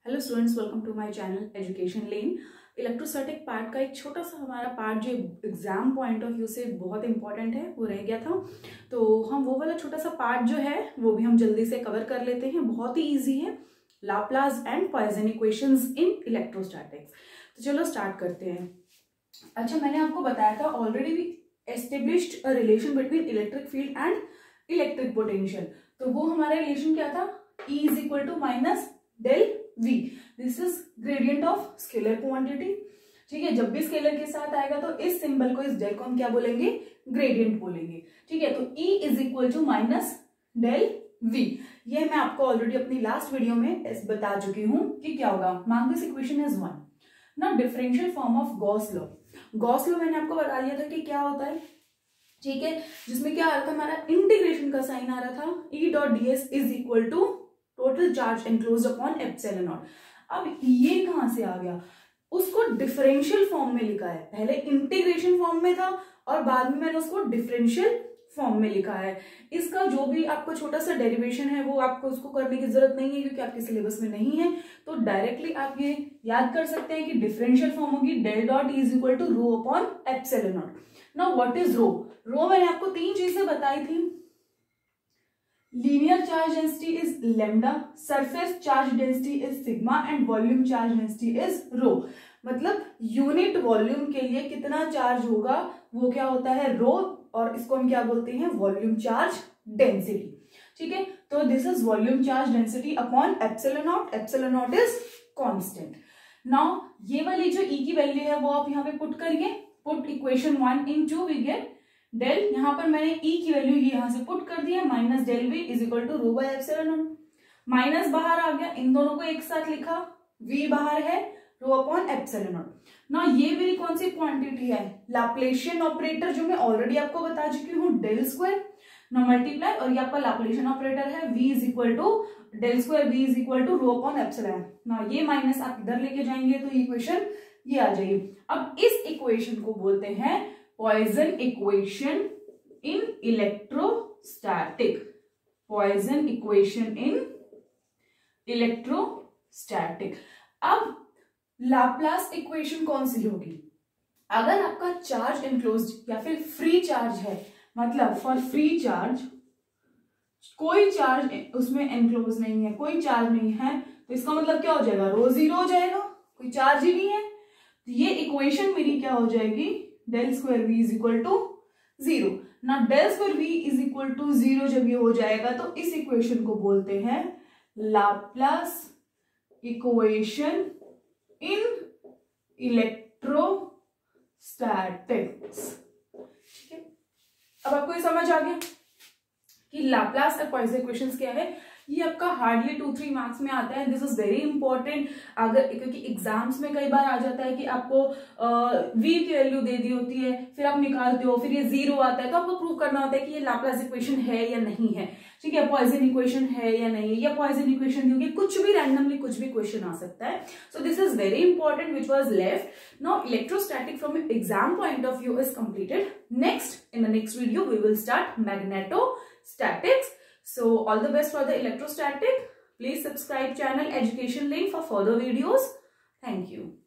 Hello students, welcome to my channel education lane. Electrostatic part का एक छोटा सा हमारा पार्ट जो एग्जाम पॉइंट ऑफ व्यू से बहुत इंपॉर्टेंट है वो रह गया था, तो हम वो वाला छोटा सा पार्ट जो है वो भी हम जल्दी से कवर कर लेते हैं। बहुत ही इजी है, Laplace and Poisson equations in electrostatics. तो चलो स्टार्ट करते हैं। अच्छा, मैंने आपको बताया था already we established a relation between electric field and electric potential. तो वो हमारा रिलेशन क्या था? E is equal to minus del V। This is gradient of scalar quantity. ठीक है, जब भी स्केलर के साथ आएगा तो इस सिंबल को, इस डेल को हम क्या बोलेंगे? ग्रेडियंट बोलेंगे। ठीक है, तो E is equal to minus del V। ये मैं आपको ऑलरेडी अपनी लास्ट वीडियो में बता चुकी हूं कि क्या होगा। Mark this equation is 1। Now differential form of Gauss law. Gauss law मैंने आपको बता दिया था कि क्या होता है। ठीक है, जिसमें क्या आ रहा था, हमारा इंटीग्रेशन का साइन आ रहा था। E dot ds is equal to total charge enclosed upon epsilon naught. अब ये कहां से आ गया? उसको डिफरेंशियल फॉर्म में लिखा है। पहले इंटीग्रेशन फॉर्म में था और बाद में मैंने उसको डिफरेंशियल फॉर्म में लिखा है। इसका जो भी आपको छोटा सा डेरिवेशन है वो आपको उसको करने की जरूरत नहीं है क्योंकि आपके सिलेबस में नहीं है। तो डायरेक्टली आप ये याद कर सकते हैं कि डिफरेंशियल फॉर्म होगी del dot E is equal to rho upon epsilon naught. Now what is rho? Rho मैंने आपको तीन चीजें बताई थी। Linear charge density is lambda, surface charge density is sigma and volume charge density is rho. मतलब unit volume के लिए कितना चार्ज होगा वो क्या होता है? रो। और इसको हम क्या बोलते हैं? Volume charge density. ठीक है, तो this is volume charge density upon epsilon naught. Epsilon naught is constant. Now ये वाली जो ई की वैल्यू है वो आप यहाँ पे पुट करिए। Put equation 1 in 2 we get del. यहां पर मैंने E की वैल्यू यहां से पुट कर दिया, minus del V is equal to rho by epsilon naught. Minus बाहर आ गया, इन दोनों को एक साथ लिखा, V बाहर है, रो अपॉन एप्सिलॉन नॉट। ना ये मेरी कौन सी क्वांटिटी है? लैप्लेशियन ऑपरेटर, जो मैं ऑलरेडी आपको बता चुकी हूँ, डेल स्क्वायर ना मल्टीप्लाई, और ये आपका लैप्लेशियन ऑपरेटर है V is equal to del square V is equal to rho upon epsilon. ना ये माइनस आप इधर लेके जाएंगे तो इक्वेशन ये आ जाएगी। अब इस इक्वेशन को बोलते हैं Poisson equation in electrostatic. Poisson equation in electrostatic. अब लाप्लास इक्वेशन कौन सी होगी? अगर आपका चार्ज एनक्लोज्ड या फिर फ्री चार्ज है, मतलब फॉर फ्री चार्ज कोई चार्ज उसमें एनक्लोज नहीं है, कोई चार्ज नहीं है, तो इसका मतलब क्या हो जाएगा? रो जीरो हो जाएगा, कोई चार्ज ही नहीं है। तो ये इक्वेशन मेरी क्या हो जाएगी? Del square V is equal to zero. ना del square V is equal to zero जब ये हो जाएगा तो इस इक्वेशन को बोलते हैं लाप्लास इक्वेशन इन इलेक्ट्रोस्टैटिक्स। ठीक है, अब आपको ये समझ आ गया कि लाप्लास और पॉइसन इक्वेशंस क्या है। ये आपका हार्डली 2-3 मार्क्स में आता है। दिस इज वेरी इंपॉर्टेंट, अगर क्योंकि एग्जाम्स में कई बार आ जाता है कि आपको V की वैल्यू दे दी होती है, फिर आप निकालते हो, फिर ये जीरो आता है, तो आपको प्रूव करना होता है कि ये लाप्लास इक्वेशन है या नहीं है। ठीक है, पॉइसन इक्वेशन है या नहीं, या पॉइसन इक्वेशन होगी, कुछ भी रैंडमली कुछ भी क्वेश्चन आ सकता है। So this is very important which was left. Now electrostatic from exam point of view is completed. Next, in the next video we will start magnetostatics. So all the best for the electrostatic. Please subscribe channel Education Lane for further videos. Thank you.